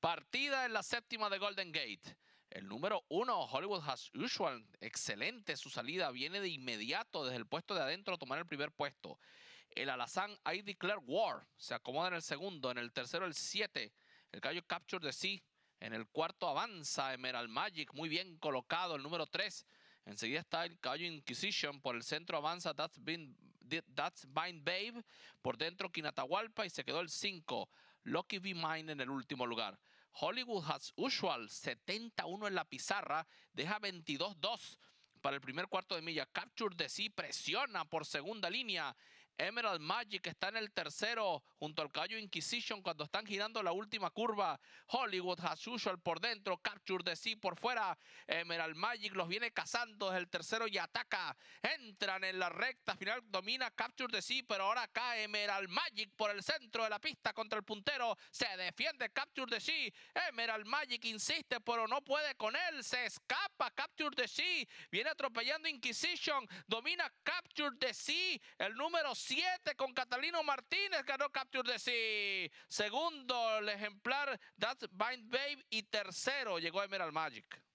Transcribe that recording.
Partida en la séptima de Golden Gate. El número 1, Hollywood As Usual, excelente su salida, viene de inmediato desde el puesto de adentro a tomar el primer puesto. El alazán I Declare War se acomoda en el segundo, en el tercero el 7, el caballo Capture the Sea. En el cuarto avanza Emerald Magic, muy bien colocado el número 3. Enseguida está el caballo Inquisition, por el centro avanza That's Bind Babe, por dentro Quinatahualpa y se quedó el 5, Lucky Be Mine en el último lugar. Hollywood As Usual, 71 en la pizarra, deja 22-2 para el primer cuarto de milla. Capture the Sea presiona por segunda línea. Emerald Magic está en el tercero junto al caballo Inquisition cuando están girando la última curva. Hollywood As Usual por dentro, Capture the Sea por fuera. Emerald Magic los viene cazando desde el tercero y ataca. Entran en la recta final, domina Capture the Sea, pero ahora cae Emerald Magic por el centro de la pista contra el puntero. Se defiende Capture the Sea. Emerald Magic insiste, pero no puede con él. Se escapa Capture the Sea. Viene atropellando Inquisition. Domina Capture the Sea. El número 7 con Catalino Martínez ganó Capture the Sea. Segundo el ejemplar That's Bind Babe y tercero llegó Emerald Magic.